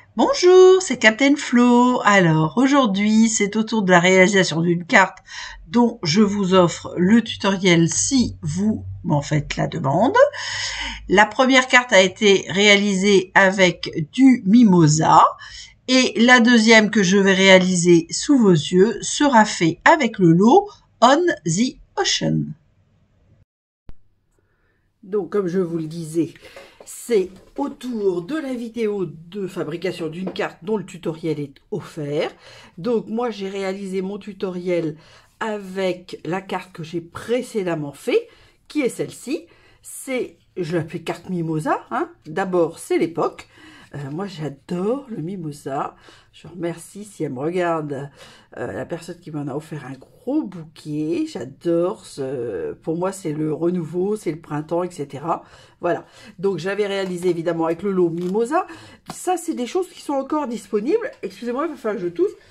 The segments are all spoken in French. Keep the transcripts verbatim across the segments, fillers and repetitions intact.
Bonjour, c'est Captain Flo. Alors aujourd'hui, c'est au tour de la réalisation d'une carte dont je vous offre le tutoriel si vous m'en faites la demande. La première carte a été réalisée avec du mimosa et la deuxième que je vais réaliser sous vos yeux sera faite avec le lot On the Ocean. Donc, comme je vous le disais, c'est autour de la vidéo de fabrication d'une carte dont le tutoriel est offert. Donc, moi, j'ai réalisé mon tutoriel avec la carte que j'ai précédemment fait, qui est celle-ci. C'est, je l'appelle carte Mimosa. Hein. D'abord, c'est l'époque. Euh, moi, j'adore le mimosa. Je remercie, si elle me regarde, euh, la personne qui m'en a offert un gros bouquet. J'adore. Ce... Pour moi, c'est le renouveau, c'est le printemps, et cetera. Voilà. Donc, j'avais réalisé, évidemment, avec le lot mimosa. Ça, c'est des choses qui sont encore disponibles. Excusez-moi, il va falloir que je tousse.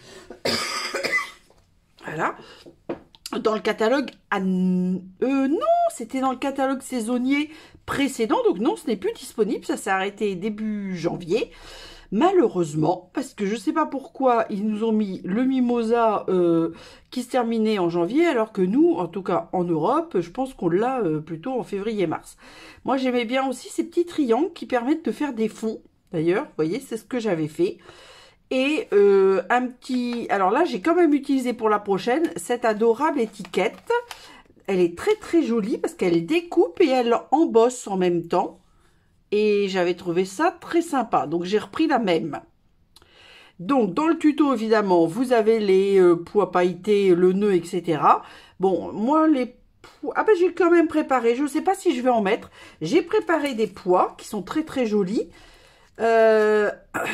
Voilà. Dans le catalogue... Ah, euh, non, c'était dans le catalogue saisonnier précédent, donc non, ce n'est plus disponible, ça s'est arrêté début janvier, malheureusement, parce que je ne sais pas pourquoi ils nous ont mis le mimosa euh, qui se terminait en janvier, alors que nous, en tout cas en Europe, je pense qu'on l'a euh, plutôt en février-mars. Moi, j'aimais bien aussi ces petits triangles qui permettent de faire des fonds, d'ailleurs, vous voyez, c'est ce que j'avais fait. Et euh, un petit... Alors là, j'ai quand même utilisé pour la prochaine cette adorable étiquette. Elle est très très jolie parce qu'elle découpe et elle embosse en même temps. Et j'avais trouvé ça très sympa. Donc j'ai repris la même. Donc dans le tuto, évidemment, vous avez les euh, pois pailletés, le nœud, et cetera. Bon, moi, les pois... Ah ben j'ai quand même préparé. Je ne sais pas si je vais en mettre. J'ai préparé des pois qui sont très très jolis. Euh...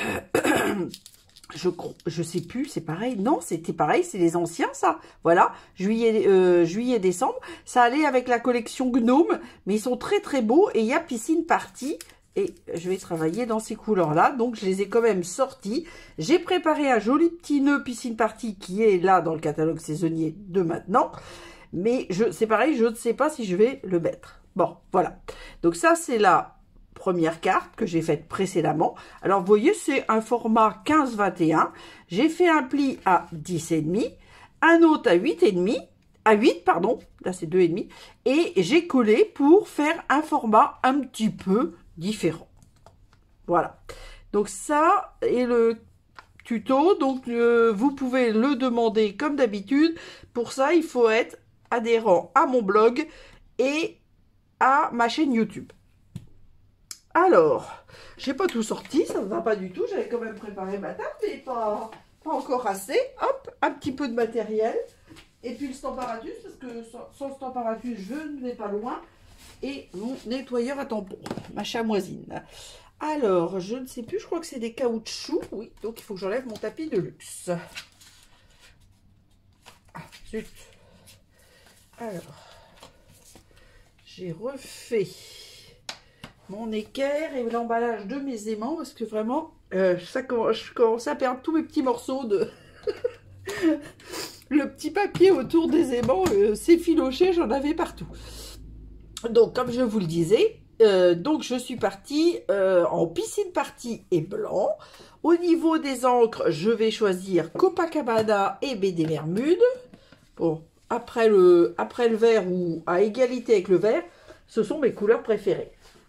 Je je sais plus, c'est pareil. Non, c'était pareil, c'est les anciens, ça. Voilà, juillet, euh, juillet, décembre. Ça allait avec la collection Gnome, mais ils sont très très beaux. Et il y a Piscine Party. Et je vais travailler dans ces couleurs-là. Donc, je les ai quand même sortis. J'ai préparé un joli petit nœud Piscine Party qui est là dans le catalogue saisonnier de maintenant. Mais c'est pareil, je ne sais pas si je vais le mettre. Bon, voilà. Donc ça, c'est la première carte que j'ai faite précédemment. Alors, vous voyez, c'est un format quinze vingt et un. J'ai fait un pli à dix virgule cinq, un autre à huit virgule cinq, à huit, pardon, là c'est deux virgule cinq, et j'ai collé pour faire un format un petit peu différent. Voilà. Donc, ça est le tuto. Donc, euh, vous pouvez le demander comme d'habitude. Pour ça, il faut être adhérent à mon blog et à ma chaîne YouTube. Alors, j'ai pas tout sorti, ça ne va pas du tout. J'avais quand même préparé ma table, mais pas, pas encore assez. Hop, un petit peu de matériel. Et puis le Stamparatus, parce que sans, sans Stamparatus, je ne vais pas loin. Et mon nettoyeur à tampons, ma chamoisine. Alors, je ne sais plus, je crois que c'est des caoutchoucs. Oui, donc il faut que j'enlève mon tapis de luxe. Ah, zut. Alors, j'ai refait mon équerre et l'emballage de mes aimants parce que vraiment, euh, ça commence, je commence à perdre tous mes petits morceaux de... Le petit papier autour des aimants euh, s'effilochait, j'en avais partout. Donc, comme je vous le disais, euh, donc je suis partie euh, en Piscine Party et blanc. Au niveau des encres, je vais choisir Copacabana et B D Bermude. Bon, après le, après le vert ou à égalité avec le vert, ce sont mes couleurs préférées.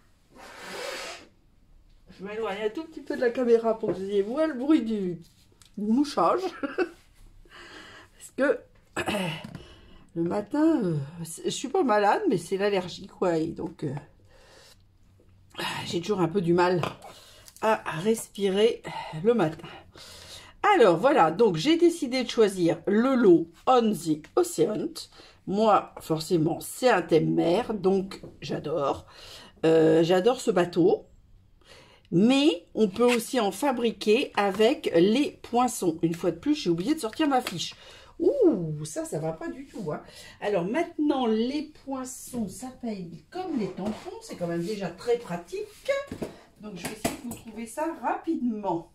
Je m'éloigne un tout petit peu de la caméra pour que vous ayez le bruit du, du mouchage. Parce que le matin, euh, je suis pas malade, mais c'est l'allergie, quoi. Et donc, euh, j'ai toujours un peu du mal à respirer le matin. Alors, voilà. Donc, j'ai décidé de choisir le lot On the Ocean. Moi, forcément, c'est un thème mer, donc j'adore. Euh, j'adore ce bateau. Mais on peut aussi en fabriquer avec les poinçons. Une fois de plus, j'ai oublié de sortir ma fiche. Ouh, ça, ça va pas du tout. Hein. Alors maintenant, les poinçons s'appellent comme les tampons. C'est quand même déjà très pratique. Donc, je vais essayer de vous trouver ça rapidement.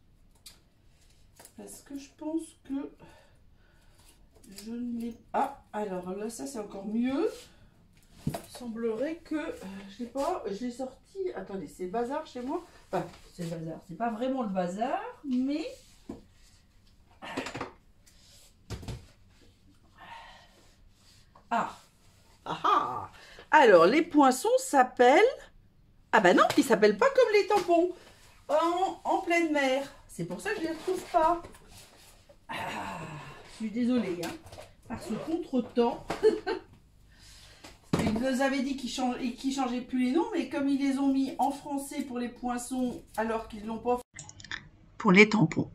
Parce que je pense que je ne l'ai pas. Ah, alors là, ça, c'est encore mieux. Il semblerait que, euh, je sais pas, je l'ai sorti, attendez, c'est le bazar chez moi. Enfin, c'est le bazar, c'est pas vraiment le bazar, mais... Ah, ah, ah. Alors, les poinçons s'appellent... Ah bah non, ils s'appellent pas comme les tampons en, en pleine mer. C'est pour ça que je les retrouve pas. Ah, je suis désolée, hein, par ce contretemps. Ils nous avaient dit qu'ils change, qu'ils changeaient plus les noms, mais comme ils les ont mis en français pour les poinçons, alors qu'ils l'ont pas fait pour les tampons.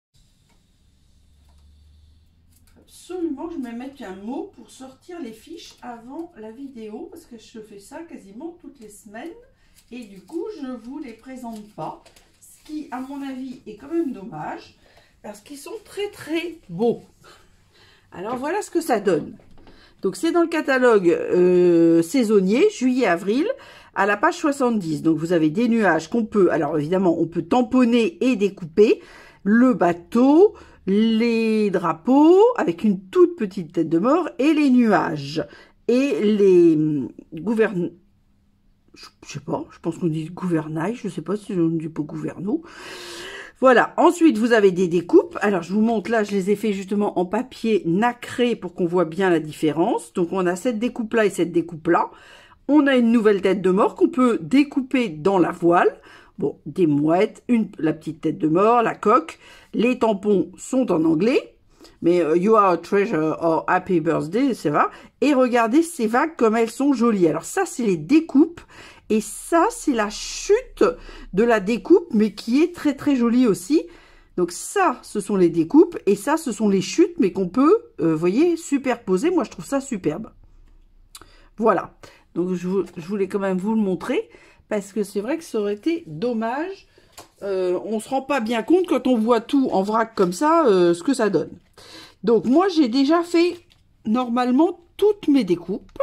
Absolument, je vais mettre un mot pour sortir les fiches avant la vidéo, parce que je fais ça quasiment toutes les semaines. Et du coup, je ne vous les présente pas. Ce qui, à mon avis, est quand même dommage. Parce qu'ils sont très très beaux. Alors, voilà ce que ça donne. Donc, c'est dans le catalogue euh, saisonnier, juillet-avril, à la page soixante-dix. Donc, vous avez des nuages qu'on peut... Alors, évidemment, on peut tamponner et découper. Le bateau, les drapeaux, avec une toute petite tête de mort, et les nuages. Et les gouvernements... Je sais pas, je pense qu'on dit gouvernail, je sais pas si on dit pas gouverneau. Voilà, ensuite vous avez des découpes. Alors je vous montre là, je les ai fait justement en papier nacré pour qu'on voit bien la différence. Donc on a cette découpe là et cette découpe là. On a une nouvelle tête de mort qu'on peut découper dans la voile. Bon, des mouettes, une, la petite tête de mort, la coque. Les tampons sont en anglais. Mais uh, you are a treasure or happy birthday, c'est vrai. Et regardez ces vagues comme elles sont jolies. Alors ça, c'est les découpes. Et ça, c'est la chute de la découpe, mais qui est très très jolie aussi. Donc ça, ce sont les découpes. Et ça, ce sont les chutes, mais qu'on peut, euh, voyez, superposer. Moi, je trouve ça superbe. Voilà. Donc je, je voulais quand même vous le montrer. Parce que c'est vrai que ça aurait été dommage. Euh, on se rend pas bien compte quand on voit tout en vrac comme ça, euh, ce que ça donne. Donc moi j'ai déjà fait normalement toutes mes découpes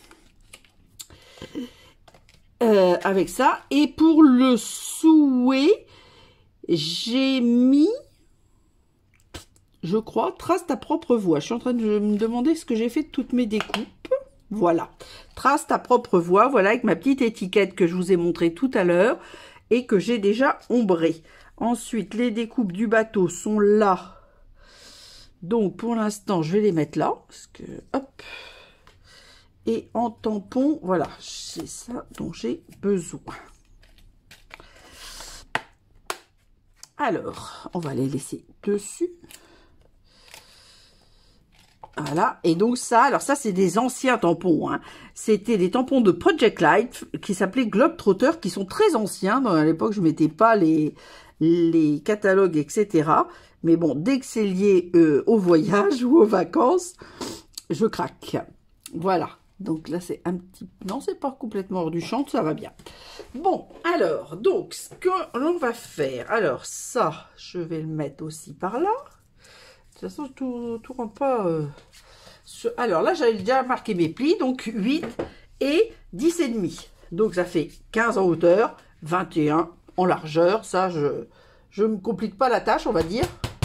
euh, avec ça. Et pour le souhait, j'ai mis, je crois, trace ta propre voix. Je suis en train de me demander ce que j'ai fait de toutes mes découpes. Voilà, trace ta propre voix, voilà, avec ma petite étiquette que je vous ai montré tout à l'heure et que j'ai déjà ombré. Ensuite, les découpes du bateau sont là. Donc, pour l'instant, je vais les mettre là. Parce que, hop. Et en tampon, voilà, c'est ça dont j'ai besoin. Alors, on va les laisser dessus. Voilà, et donc ça, alors ça c'est des anciens tampons, hein. C'était des tampons de Project Light qui s'appelaient Globetrotter, qui sont très anciens. À l'époque, je mettais pas les, les catalogues, et cetera. Mais bon, dès que c'est lié euh, au voyage ou aux vacances, je craque. Voilà, donc là c'est un petit... Non, c'est pas complètement hors du champ, ça va bien. Bon, alors, donc, ce que l'on va faire, alors ça, je vais le mettre aussi par là. De toute façon, tout, tout rentre pas... Euh, sur... Alors là, j'avais déjà marqué mes plis, donc huit et dix et demi. Donc ça fait quinze en hauteur, vingt et un en largeur. Ça, je je me complique pas la tâche, on va dire.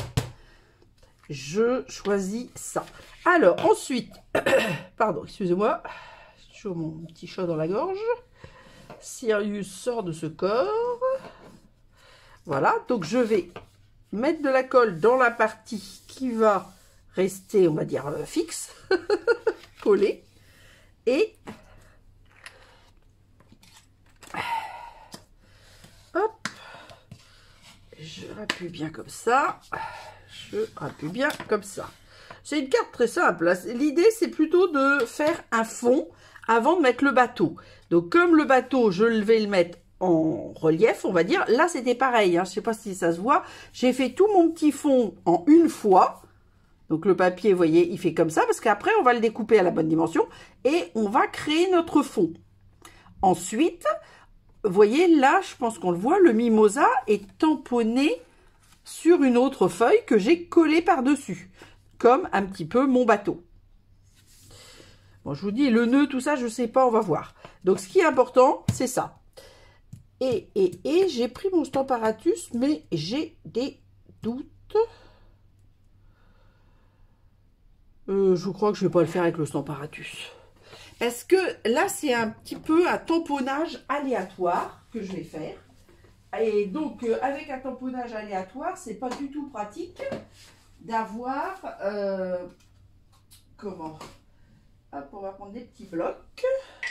Je choisis ça. Alors, ensuite... Pardon, excusez-moi. J'ai toujours mon petit chat dans la gorge. Sirius sort de ce corps. Voilà, donc je vais... mettre de la colle dans la partie qui va rester, on va dire, euh, fixe, collée. Et hop, je rappuie bien comme ça. Je rappuie bien comme ça. C'est une carte très simple. L'idée, c'est plutôt de faire un fond avant de mettre le bateau. Donc, comme le bateau, je vais le mettre en relief, on va dire. Là, c'était pareil, hein. Je ne sais pas si ça se voit. J'ai fait tout mon petit fond en une fois. Donc, le papier, vous voyez, il fait comme ça. Parce qu'après, on va le découper à la bonne dimension. Et on va créer notre fond. Ensuite, vous voyez, là, je pense qu'on le voit, le mimosa est tamponné sur une autre feuille que j'ai collée par-dessus. Comme un petit peu mon bateau. Bon, je vous dis, le nœud, tout ça, je ne sais pas, on va voir. Donc, ce qui est important, c'est ça. Et, et, et j'ai pris mon Stamparatus, mais j'ai des doutes. Euh, je crois que je ne vais pas le faire avec le Stamparatus. Est-ce que là, c'est un petit peu un tamponnage aléatoire que je vais faire. Et donc, euh, avec un tamponnage aléatoire, c'est pas du tout pratique d'avoir... Euh, comment Hop, on va prendre des petits blocs.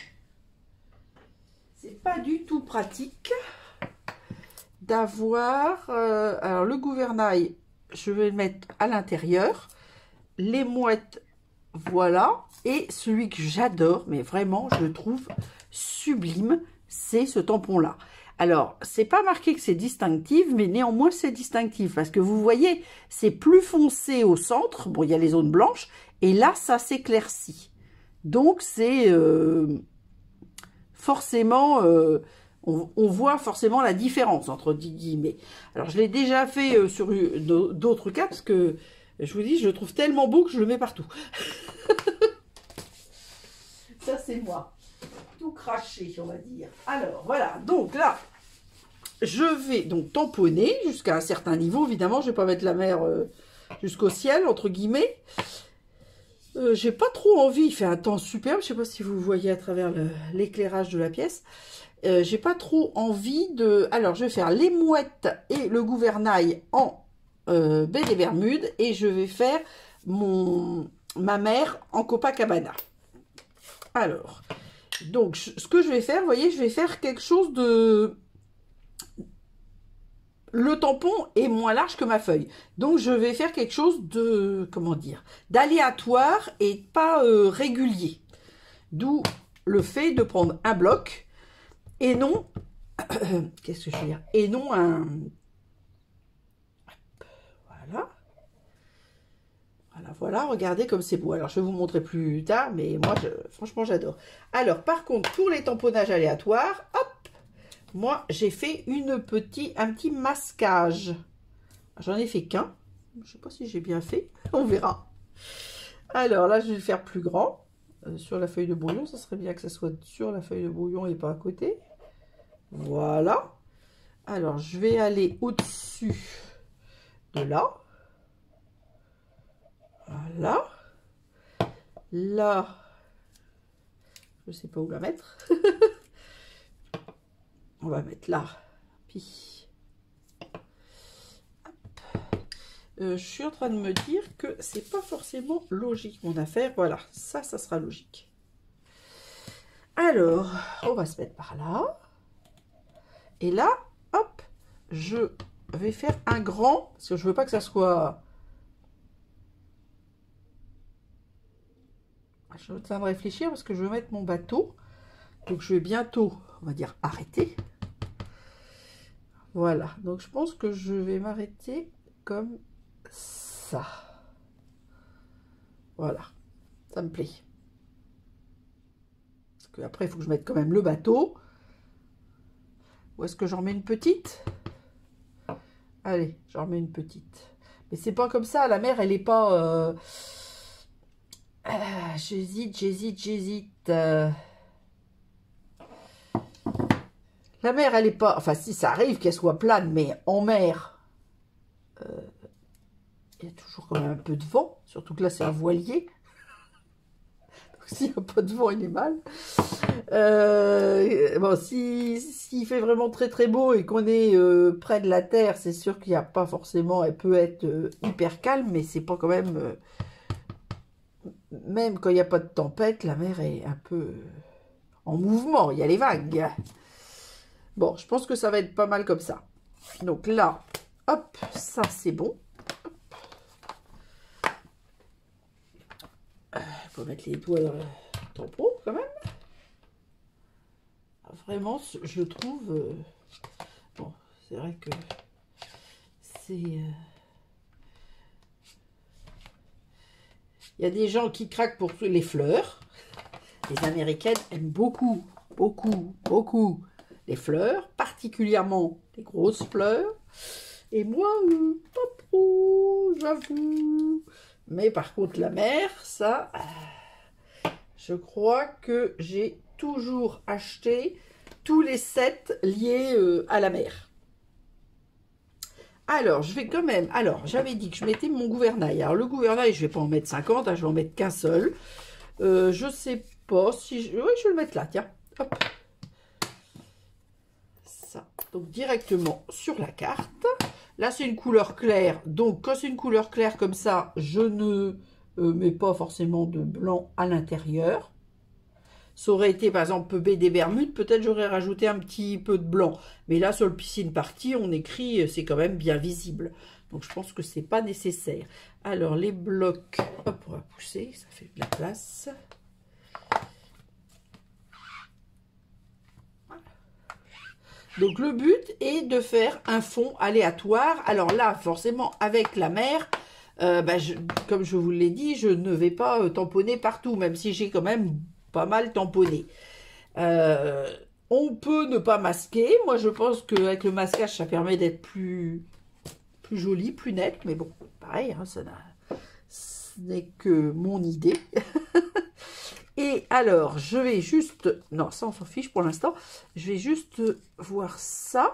C'est pas du tout pratique d'avoir... Euh, alors, le gouvernail, je vais le mettre à l'intérieur. Les mouettes, voilà. Et celui que j'adore, mais vraiment, je le trouve sublime, c'est ce tampon-là. Alors, c'est pas marqué que c'est distinctif, mais néanmoins, c'est distinctif. Parce que vous voyez, c'est plus foncé au centre. Bon, il y a les zones blanches. Et là, ça s'éclaircit. Donc, c'est euh, forcément... Euh, on, on voit forcément la différence entre dix guillemets. Alors, je l'ai déjà fait euh, sur d'autres cas, parce que, je vous dis, je le trouve tellement beau que je le mets partout. Ça, c'est moi. Tout craché, on va dire. Alors, voilà. Donc, là... Je vais donc tamponner jusqu'à un certain niveau. Évidemment, je ne vais pas mettre la mer euh, jusqu'au ciel, entre guillemets. Euh, j'ai pas trop envie. Il fait un temps superbe. Je ne sais pas si vous voyez à travers l'éclairage de la pièce. Euh, j'ai pas trop envie de... Alors, je vais faire les mouettes et le gouvernail en euh, baie des Bermudes. Et je vais faire mon ma mère en Copacabana. Alors, donc, ce que je vais faire, vous voyez, je vais faire quelque chose de... Le tampon est moins large que ma feuille. Donc, je vais faire quelque chose de, comment dire, d'aléatoire et pas euh, régulier. D'où le fait de prendre un bloc et non, qu'est-ce que je veux dire, et non un, voilà. Voilà, voilà, regardez comme c'est beau. Alors, je vais vous montrer plus tard, mais moi, je, franchement, j'adore. Alors, par contre, pour les tamponnages aléatoires, hop, moi, j'ai fait une petit, un petit masquage. J'en ai fait qu'un. Je ne sais pas si j'ai bien fait. On verra. Alors là, je vais le faire plus grand. Euh, sur la feuille de brouillon. Ça serait bien que ça soit sur la feuille de brouillon et pas à côté. Voilà. Alors, je vais aller au-dessus de là. Voilà. Là, je ne sais pas où la mettre. On va mettre là. Puis, euh, je suis en train de me dire que c'est pas forcément logique mon affaire. Voilà, ça, ça sera logique. Alors, on va se mettre par là. Et là, hop, je vais faire un grand, parce que je veux pas que ça soit... Je suis en train de réfléchir parce que je veux mettre mon bateau. Donc, je vais bientôt, on va dire, arrêter. Voilà. Donc, je pense que je vais m'arrêter comme ça. Voilà. Ça me plaît. Parce qu'après, il faut que je mette quand même le bateau. Ou est-ce que j'en mets une petite? Allez, j'en mets une petite. Mais c'est pas comme ça. La mer, elle n'est pas... Euh... Ah, j'hésite, j'hésite, j'hésite. Euh... La mer, elle est pas... Enfin, si, ça arrive qu'elle soit plane, mais en mer, euh, il y a toujours quand même un peu de vent. Surtout que là, c'est un voilier. Donc, s'il n'y a pas de vent, il est mal. Euh, bon, si, s'il fait vraiment très, très beau et qu'on est euh, près de la terre, c'est sûr qu'il n'y a pas forcément... Elle peut être euh, hyper calme, mais c'est pas quand même... Euh, même quand il n'y a pas de tempête, la mer est un peu euh, en mouvement. Il y a les vagues. Bon, je pense que ça va être pas mal comme ça. Donc là, hop, ça c'est bon. Il faut mettre les doigts dans le tampon quand même. Vraiment, je trouve... Euh... Bon, c'est vrai que c'est... Euh... Il y a des gens qui craquent pour les fleurs. Les Américaines aiment beaucoup, beaucoup, beaucoup les fleurs, particulièrement les grosses fleurs. Et moi, euh, pas trop, j'avoue. Mais par contre, la mer, ça, je crois que j'ai toujours acheté tous les sets liés euh, à la mer. Alors, je vais quand même... Alors, j'avais dit que je mettais mon gouvernail. Alors, le gouvernail, je ne vais pas en mettre cinquante, hein, je vais en mettre qu'un seul. Euh, je ne sais pas si je... Oui, je vais le mettre là, tiens. Hop. Ça. Donc directement sur la carte. Là, c'est une couleur claire. Donc, quand c'est une couleur claire comme ça, je ne euh, mets pas forcément de blanc à l'intérieur. Ça aurait été, par exemple, B des Bermudes. Peut-être j'aurais rajouté un petit peu de blanc. Mais là, sur le piscine party, on écrit, c'est quand même bien visible. Donc, je pense que c'est pas nécessaire. Alors, les blocs, hop, on va pousser. Ça fait de la place. Donc, le but est de faire un fond aléatoire. Alors là, forcément, avec la mer, euh, bah, je, comme je vous l'ai dit, je ne vais pas euh, tamponner partout, même si j'ai quand même pas mal tamponné. Euh, on peut ne pas masquer. Moi, je pense qu'avec le masquage, ça permet d'être plus, plus joli, plus net. Mais bon, pareil, hein, ça ce n'est que mon idée. Et alors, je vais juste... Non, ça, on s'en fiche pour l'instant. Je vais juste voir ça.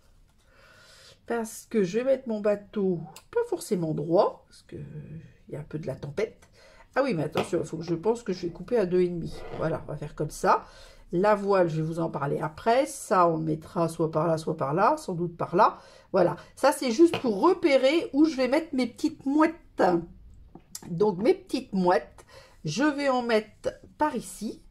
Parce que je vais mettre mon bateau pas forcément droit. Parce qu'il y a un peu de la tempête. Ah oui, mais attention, il faut que je pense que je vais couper à deux virgule cinq. Voilà, on va faire comme ça. La voile, je vais vous en parler après. Ça, on le mettra soit par là, soit par là. Sans doute par là. Voilà. Ça, c'est juste pour repérer où je vais mettre mes petites mouettes. Donc, mes petites mouettes, je vais en mettre par ici.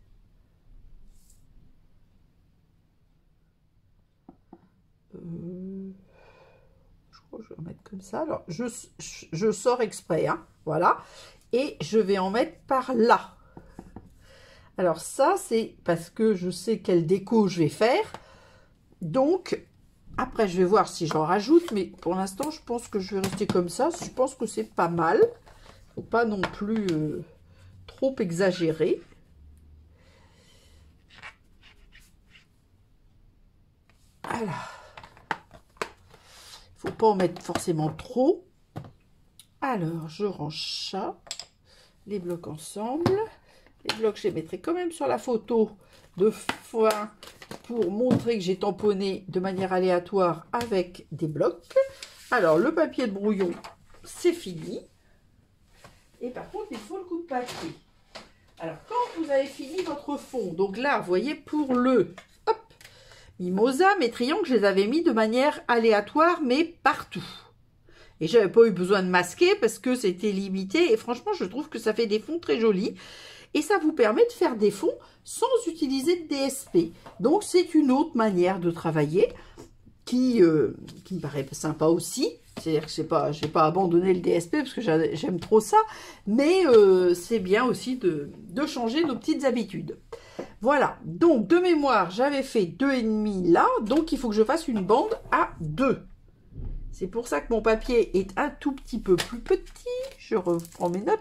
Euh, je crois que je vais en mettre comme ça. Alors, je, je, je sors exprès, hein, voilà. Et je vais en mettre par là. Alors ça, c'est parce que je sais quelle déco je vais faire. Donc, après, je vais voir si j'en rajoute. Mais pour l'instant, je pense que je vais rester comme ça. Je pense que c'est pas mal. Faut pas non plus euh, trop exagérer. Voilà. Faut pas en mettre forcément trop. Alors, je range ça. Les blocs ensemble. Les blocs, je les mettrai quand même sur la photo de fois pour montrer que j'ai tamponné de manière aléatoire avec des blocs. Alors, le papier de brouillon, c'est fini. Et par contre, il faut le coup de papier. Alors, quand vous avez fini votre fond, donc là, vous voyez, pour le hop, mimosa, mes triangles, je les avais mis de manière aléatoire, mais partout. Et j'avais pas eu besoin de masquer parce que c'était limité. Et franchement, je trouve que ça fait des fonds très jolis. Et ça vous permet de faire des fonds sans utiliser de D S P. Donc, c'est une autre manière de travailler qui, euh, qui me paraît sympa aussi. C'est-à-dire que je n'ai pas, j'ai pas abandonné le D S P parce que j'aime trop ça. Mais euh, c'est bien aussi de, de changer nos petites habitudes. Voilà. Donc, de mémoire, j'avais fait deux virgule cinq là. Donc, il faut que je fasse une bande à deux. C'est pour ça que mon papier est un tout petit peu plus petit. Je reprends mes notes.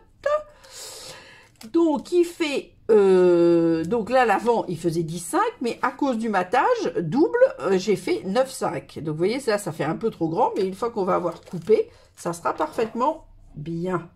Donc, il fait... Euh, donc là, l'avant, il faisait dix virgule cinq. Mais à cause du matage double, euh, j'ai fait neuf virgule cinq. Donc, vous voyez, là, ça fait un peu trop grand. Mais une fois qu'on va avoir coupé, ça sera parfaitement bien.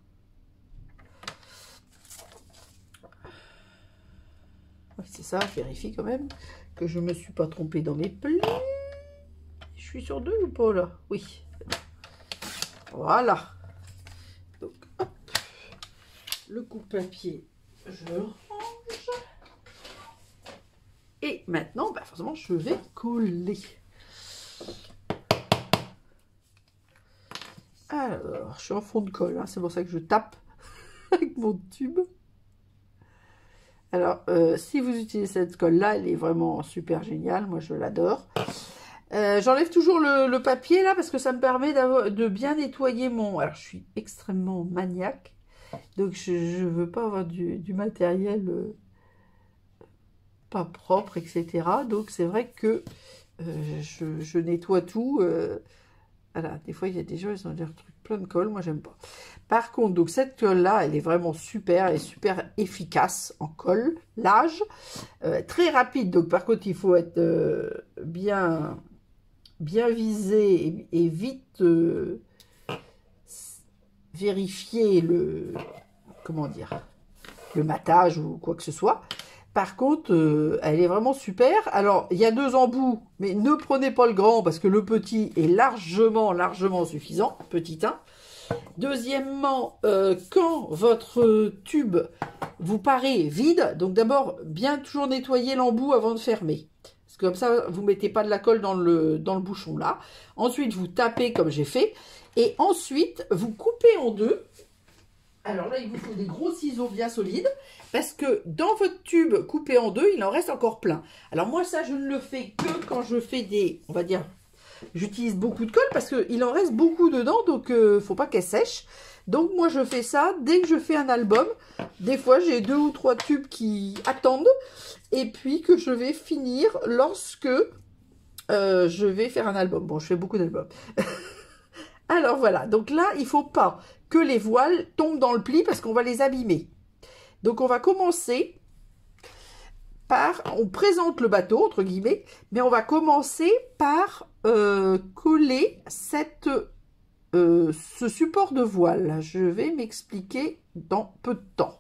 C'est ça, je vérifie quand même que je ne me suis pas trompée dans mes plis. Je suis sur deux ou pas, là? Oui. Voilà. Donc, hop. Le coupe-papier, je range. Et maintenant, bah forcément, je vais coller. Alors, je suis en fond de colle, hein, c'est pour ça que je tape avec mon tube. Alors, euh, si vous utilisez cette colle-là, elle est vraiment super géniale. Moi, je l'adore. Euh, J'enlève toujours le, le papier là parce que ça me permet de bien nettoyer mon... Alors, je suis extrêmement maniaque. Donc, je ne veux pas avoir du, du matériel euh, pas propre, et cetera. Donc, c'est vrai que euh, je, je nettoie tout. Euh, voilà, des fois, il y a des gens, ils ont des trucs plein de colle. Moi, j'aime pas. Par contre, donc cette colle-là, elle est vraiment super. Elle est super efficace en colle. L'âge, euh, très rapide. Donc, par contre, il faut être euh, bien... bien visé et, et vite euh, vérifier le comment dire le matage ou quoi que ce soit. Par contre, euh, elle est vraiment super. Alors, il y a deux embouts, mais ne prenez pas le grand parce que le petit est largement, largement suffisant. Petit un. Deuxièmement, euh, quand votre tube vous paraît vide, donc d'abord, bien toujours nettoyer l'embout avant de fermer. Parce que comme ça, vous ne mettez pas de la colle dans le, dans le bouchon là. Ensuite, vous tapez comme j'ai fait. Et ensuite, vous coupez en deux. Alors là, il vous faut des gros ciseaux bien solides. Parce que dans votre tube coupé en deux, il en reste encore plein. Alors moi, ça, je ne le fais que quand je fais des, on va dire, j'utilise beaucoup de colle parce qu'il en reste beaucoup dedans. Donc, il euh, ne faut pas qu'elle sèche. Donc moi, je fais ça dès que je fais un album. Des fois, j'ai deux ou trois tubes qui attendent. Et puis que je vais finir lorsque euh, je vais faire un album. Bon, je fais beaucoup d'albums. Alors voilà, donc là, il ne faut pas que les voiles tombent dans le pli parce qu'on va les abîmer. Donc on va commencer par, on présente le bateau, entre guillemets, mais on va commencer par euh, coller cette, euh, ce support de voile. Je vais m'expliquer dans peu de temps.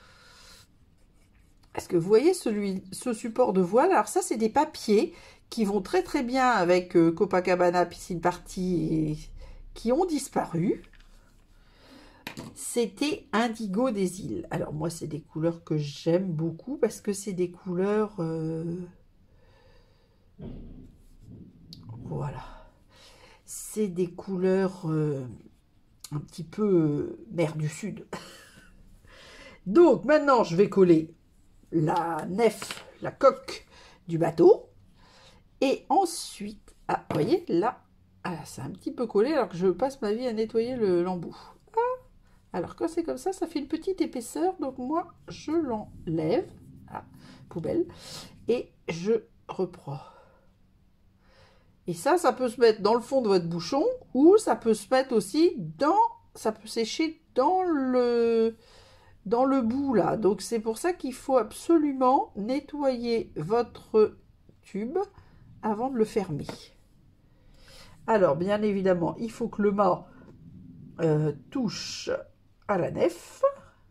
Est-ce que vous voyez celui, ce support de voile? Alors ça, c'est des papiers qui vont très très bien avec euh, Copacabana Piscine Party et qui ont disparu. C'était Indigo des îles. Alors moi, c'est des couleurs que j'aime beaucoup parce que c'est des couleurs... Euh... Voilà. C'est des couleurs euh, un petit peu euh, mer du Sud. Donc maintenant, je vais coller la nef, la coque du bateau. Et ensuite, ah, vous voyez, là, ah, c'est un petit peu collé alors que je passe ma vie à nettoyer l'embout. Ah, alors quand c'est comme ça, ça fait une petite épaisseur. Donc moi, je l'enlève, ah, poubelle, et je reprends. Et ça, ça peut se mettre dans le fond de votre bouchon ou ça peut se mettre aussi dans, ça peut sécher dans le... dans le bout là. Donc c'est pour ça qu'il faut absolument nettoyer votre tube avant de le fermer. Alors bien évidemment, il faut que le mât euh, touche à la nef.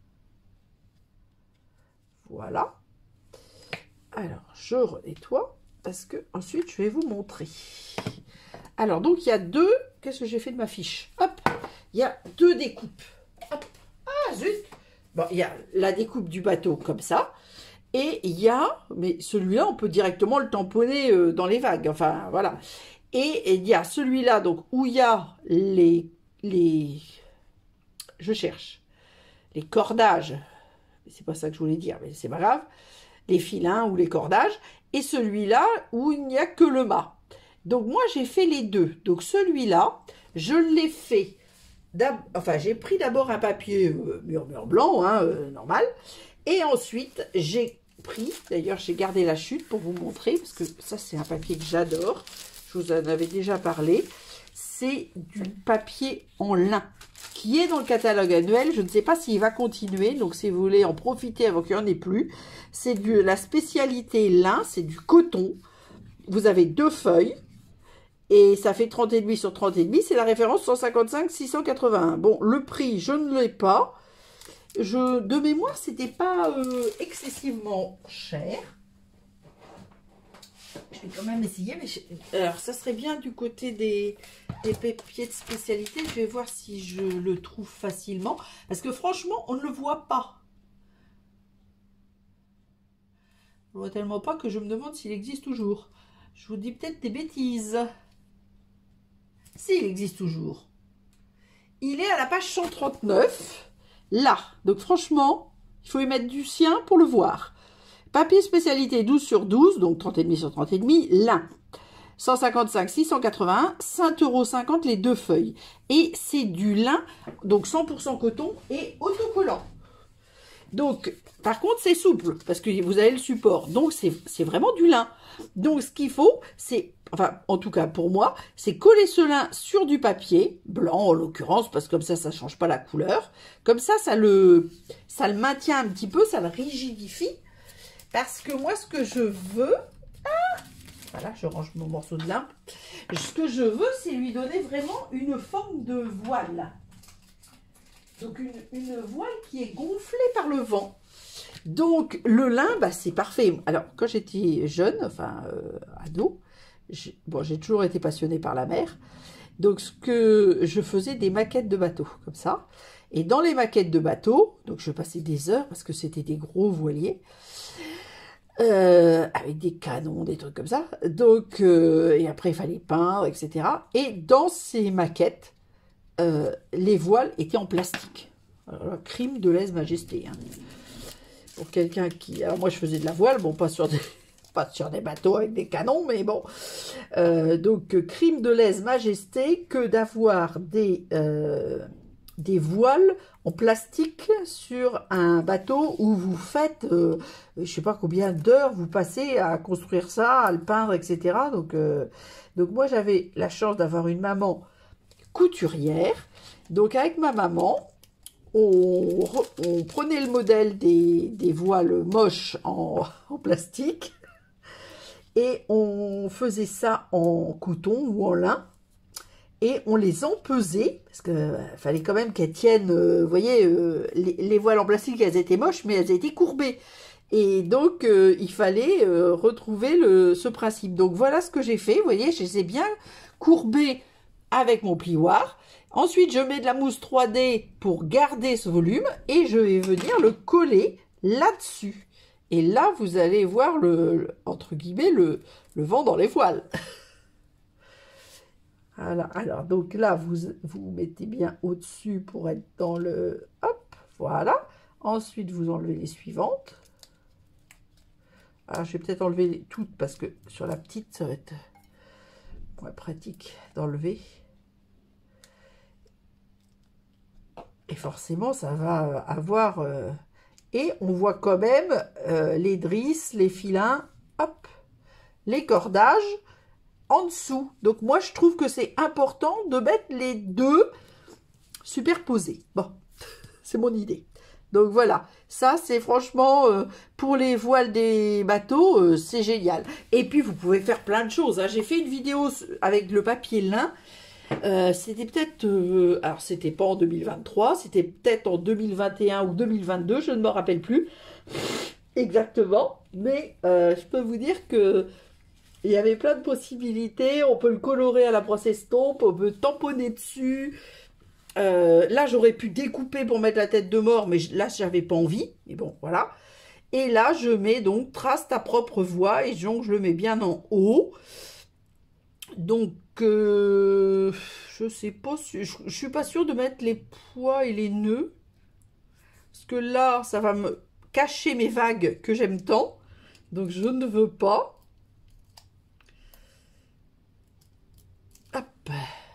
Voilà. Alors je nettoie parce que ensuite je vais vous montrer. Alors donc il y a deux, qu'est-ce que j'ai fait de ma fiche? Hop, il y a deux découpes. Hop. Ah zut. Bon, il y a la découpe du bateau comme ça, et il y a, mais celui-là, on peut directement le tamponner euh, dans les vagues, enfin, voilà. Et il y a celui-là, donc, où il y a les, les, je cherche, les cordages, c'est pas ça que je voulais dire, mais c'est pas grave, les filins ou les cordages, et celui-là, où il n'y a que le mât. Donc, moi, j'ai fait les deux. Donc, celui-là, je l'ai fait... Enfin, j'ai pris d'abord un papier euh, murmure blanc, hein, euh, normal. Et ensuite, j'ai pris, d'ailleurs, j'ai gardé la chute pour vous montrer, parce que ça, c'est un papier que j'adore. Je vous en avais déjà parlé. C'est du papier en lin, qui est dans le catalogue annuel. Je ne sais pas s'il va continuer, donc si vous voulez en profiter avant qu'il n'y en ait plus. C'est de la spécialité lin, c'est du coton. Vous avez deux feuilles. Et ça fait trente et demi sur trente et demi. C'est la référence cent cinquante-cinq six cent quatre-vingt-un. Bon, le prix, je ne l'ai pas. Je, de mémoire, c'était pas euh, excessivement cher. Je vais quand même essayer. Mais je, alors, ça serait bien du côté des, des papiers de spécialité. Je vais voir si je le trouve facilement. Parce que franchement, on ne le voit pas. On ne le voit tellement pas que je me demande s'il existe toujours. Je vous dis peut-être des bêtises. Si, il existe toujours. Il est à la page cent trente-neuf, là. Donc franchement, il faut y mettre du sien pour le voir. Papier spécialité douze sur douze, donc trente et demi sur trente et demi, lin. cent cinquante-cinq six cent quatre-vingt-un, cinq euros cinquante les deux feuilles. Et c'est du lin, donc cent pour cent coton et autocollant. Donc, par contre, c'est souple, parce que vous avez le support. Donc, c'est vraiment du lin. Donc, ce qu'il faut, c'est, enfin, en tout cas pour moi, c'est coller ce lin sur du papier, blanc en l'occurrence, parce que comme ça, ça ne change pas la couleur. Comme ça, ça le, ça le maintient un petit peu, ça le rigidifie. Parce que moi, ce que je veux... Ah, voilà, je range mon morceau de lin. Ce que je veux, c'est lui donner vraiment une forme de voile. Donc, une, une voile qui est gonflée par le vent. Donc, le lin, bah, c'est parfait. Alors, quand j'étais jeune, enfin, euh, ado, bon, j'ai toujours été passionnée par la mer. Donc, ce que je faisais des maquettes de bateaux, comme ça. Et dans les maquettes de bateaux, donc je passais des heures, parce que c'était des gros voiliers, euh, avec des canons, des trucs comme ça. Donc, euh, et après, il fallait peindre, et cetera. Et dans ces maquettes, euh, les voiles étaient en plastique. Alors, crime de lèse-majesté. Hein. Pour quelqu'un qui... Alors, moi, je faisais de la voile, bon, pas sur des... pas sur des bateaux avec des canons, mais bon. Euh, donc, crime de lèse-majesté que d'avoir des, euh, des voiles en plastique sur un bateau où vous faites, euh, je ne sais pas combien d'heures vous passez à construire ça, à le peindre, et cetera. Donc, euh, donc moi, j'avais la chance d'avoir une maman couturière. Donc, avec ma maman, on, on prenait le modèle des, des voiles moches en, en plastique. Et on faisait ça en coton ou en lin. Et on les empesait, parce qu'il euh, fallait quand même qu'elles tiennent, euh, vous voyez, euh, les, les voiles en plastique, elles étaient moches, mais elles étaient courbées. Et donc, euh, il fallait euh, retrouver le, ce principe. Donc, voilà ce que j'ai fait. Vous voyez, je les ai bien courbées avec mon plioir. Ensuite, je mets de la mousse trois D pour garder ce volume. Et je vais venir le coller là-dessus. Et là, vous allez voir, le, le entre guillemets, le, le vent dans les voiles. Voilà, alors, donc là, vous vous mettez bien au-dessus pour être dans le... Hop, voilà. Ensuite, vous enlevez les suivantes. Alors, je vais peut-être enlever les, toutes, parce que sur la petite, ça va être moins pratique d'enlever. Et forcément, ça va avoir... Euh, et on voit quand même euh, les drisses, les filins, hop, les cordages en dessous. Donc moi, je trouve que c'est important de mettre les deux superposés. Bon, c'est mon idée. Donc voilà, ça c'est franchement, euh, pour les voiles des bateaux, euh, c'est génial. Et puis vous pouvez faire plein de choses. Hein. J'ai fait une vidéo avec le papier lin. Euh, c'était peut-être, euh, alors c'était pas en deux mille vingt-trois, c'était peut-être en deux mille vingt et un ou deux mille vingt-deux, je ne me rappelle plus exactement, mais euh, je peux vous dire que il y avait plein de possibilités. On peut le colorer à la brosse estompe, on peut tamponner dessus. Euh, là, j'aurais pu découper pour mettre la tête de mort, mais là, j'avais pas envie. Mais bon, voilà. Et là, je mets donc trace ta propre voie et donc je le mets bien en haut. Donc, euh, je sais pas, je, je suis pas sûre de mettre les poids et les nœuds. Parce que là, ça va me cacher mes vagues que j'aime tant. Donc, je ne veux pas. Hop.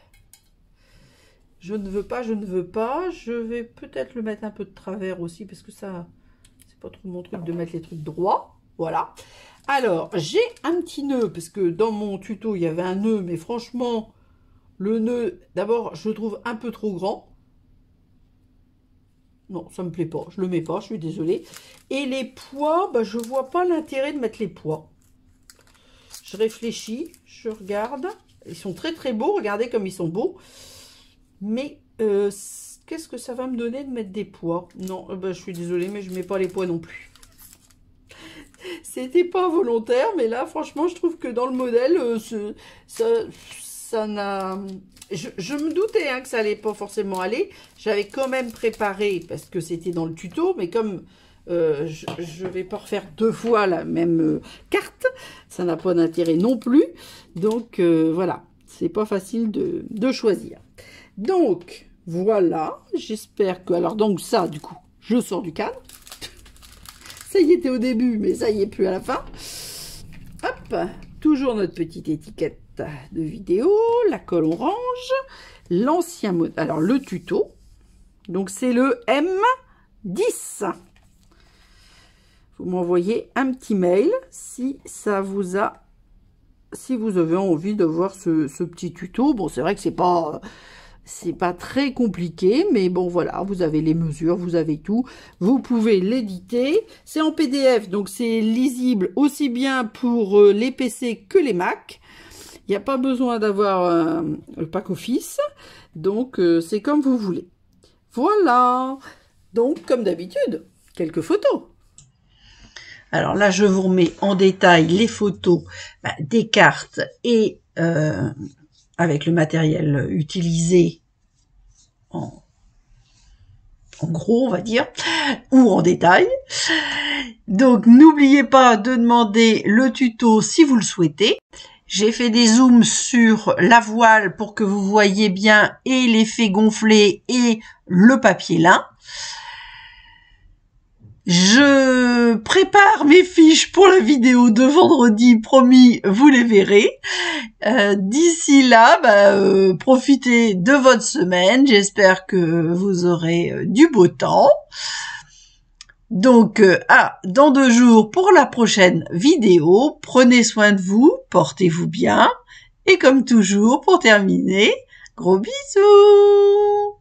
Je ne veux pas, je ne veux pas. Je vais peut-être le mettre un peu de travers aussi, parce que ça, c'est pas trop mon truc de mettre les trucs droits. Voilà. Alors, j'ai un petit nœud, parce que dans mon tuto, il y avait un nœud, mais franchement, le nœud, d'abord, je le trouve un peu trop grand. Non, ça me plaît pas. Je le mets pas, je suis désolée. Et les poids, bah, je vois pas l'intérêt de mettre les poids. Je réfléchis, je regarde. Ils sont très très beaux, regardez comme ils sont beaux. Mais euh, qu'est-ce que ça va me donner de mettre des poids? Non, euh, bah, je suis désolée, mais je mets pas les poids non plus. C'était pas volontaire, mais là, franchement, je trouve que dans le modèle, euh, ce, ça, ça n'a... Je, je me doutais hein, que ça allait pas forcément aller. J'avais quand même préparé, parce que c'était dans le tuto, mais comme euh, je ne vais pas refaire deux fois la même euh, carte, ça n'a pas d'intérêt non plus. Donc, euh, voilà, c'est pas facile de, de choisir. Donc, voilà, j'espère que... Alors, donc ça, du coup, je sors du cadre. Ça y était au début, mais ça y est plus à la fin. Hop, toujours notre petite étiquette de vidéo, la colle orange, l'ancien mot, alors le tuto, donc c'est le M dix. Vous m'envoyez un petit mail si ça vous a, si vous avez envie de voir ce, ce petit tuto. Bon, c'est vrai que c'est pas... C'est pas très compliqué, mais bon, voilà, vous avez les mesures, vous avez tout. Vous pouvez l'éditer. C'est en P D F, donc c'est lisible aussi bien pour euh, les P C que les Mac. Il n'y a pas besoin d'avoir euh, le pack office. Donc, euh, c'est comme vous voulez. Voilà. Donc, comme d'habitude, quelques photos. Alors là, je vous remets en détail les photos bah, des cartes et... Euh, avec le matériel utilisé en, en gros, on va dire, ou en détail. Donc, n'oubliez pas de demander le tuto si vous le souhaitez. J'ai fait des zooms sur la voile pour que vous voyez bien et l'effet gonflé et le papier lin. Je prépare mes fiches pour la vidéo de vendredi, promis, vous les verrez. Euh, d'ici là, bah, euh, profitez de votre semaine. J'espère que vous aurez euh, du beau temps. Donc, euh, à dans deux jours pour la prochaine vidéo. Prenez soin de vous, portez-vous bien. Et comme toujours, pour terminer, gros bisous!